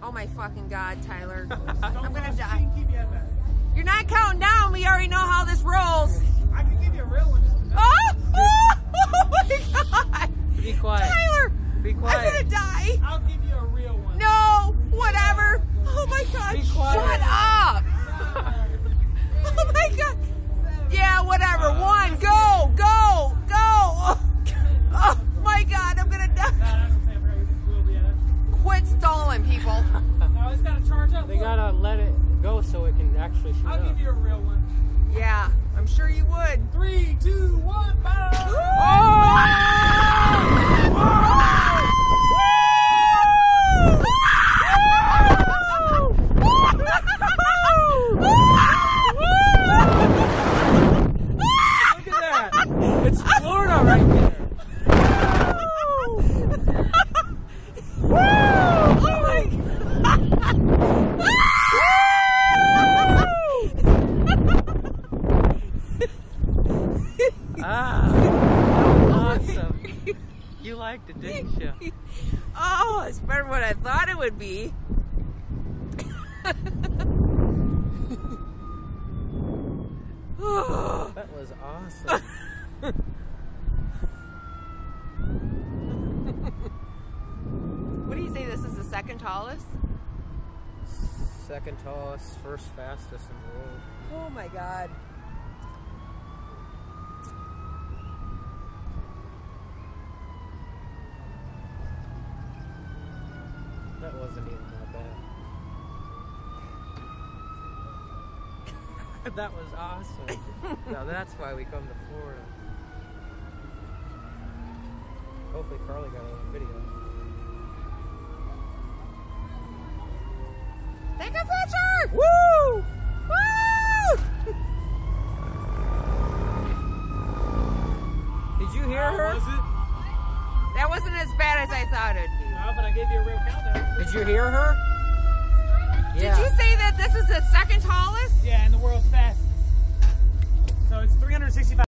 Oh my fucking God, Tyler. I'm gonna die. Keep your head back. You're not counting down. We already know how this rolls. I can give you a real one. Just to know. Oh my God. Be quiet. Tyler. Be quiet. I'm gonna die. I'll give you a real one. No, whatever. Oh my God. Be quiet. Shut up. Oh my God. Yeah, whatever. One, go, go, go. Oh my God, I'm gonna die. Quit stalling, people. No, it's gotta charge up. They gotta let it go so it can actually shoot I'll up. give you a real one. Yeah, I'm sure you would. 3, 2, 1, fire! Look at that! It's Florida right there. Ah, that was awesome. You liked it, didn't you? Oh, it's better than what I thought it would be. That was awesome. What do you say? This is the second tallest? Second tallest, first fastest in the world. Oh my God. That wasn't even that bad. That was awesome. Now that's why we come to Florida. Hopefully Carly got it on video. Take a picture! Woo! Woo! Did you hear her? Was it? That wasn't as bad as I thought it'd be. No, but I gave you a real countdown. Did you hear her? Did you say that this is the second tallest? Yeah, and the world's fastest. So it's 365.